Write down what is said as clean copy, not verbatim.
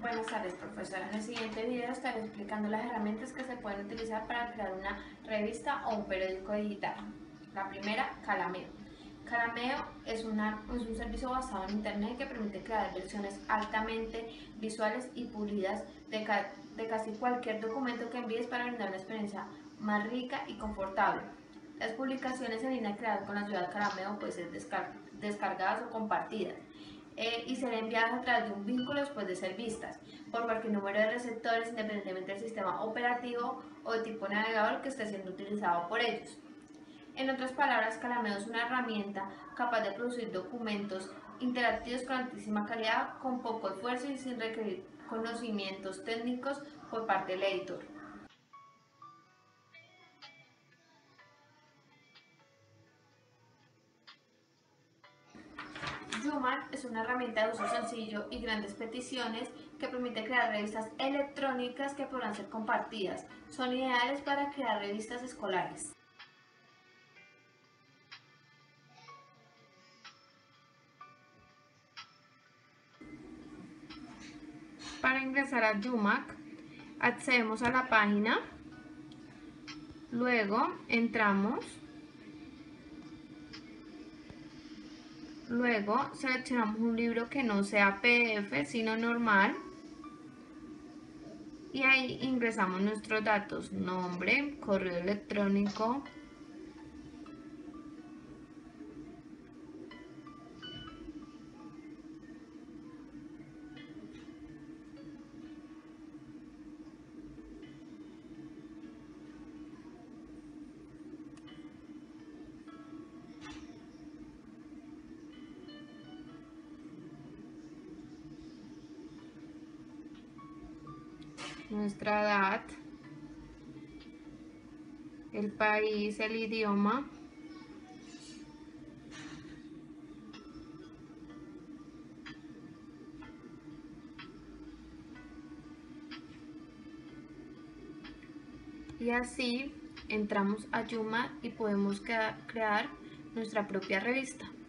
Buenas tardes, profesora. En el siguiente video estaré explicando las herramientas que se pueden utilizar para crear una revista o un periódico digital. La primera, Calameo. Calameo es un servicio basado en Internet que permite crear versiones altamente visuales y pulidas de casi cualquier documento que envíes para brindar una experiencia más rica y confortable. Las publicaciones en línea creadas con la ayuda de Calameo pueden ser descargadas o compartidas y ser enviadas a través de un vínculo después de ser vistas por cualquier número de receptores independientemente del sistema operativo o de tipo navegador que esté siendo utilizado por ellos. En otras palabras, Calameo es una herramienta capaz de producir documentos interactivos con altísima calidad, con poco esfuerzo y sin requerir conocimientos técnicos por parte del editor. Joomla es una herramienta de uso sencillo y grandes peticiones que permite crear revistas electrónicas que podrán ser compartidas. Son ideales para crear revistas escolares. Para ingresar a Joomla, accedemos a la página, luego entramos, luego seleccionamos un libro que no sea PDF sino normal y ahí ingresamos nuestros datos: nombre, correo electrónico, nuestra edad, el país, el idioma, y así entramos a Joomla y podemos crear nuestra propia revista.